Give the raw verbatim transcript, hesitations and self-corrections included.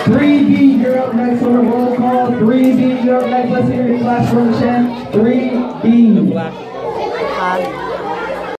three B, you're up next on the roll call. three B, you're up next. Let's hear your class from the champ. three B.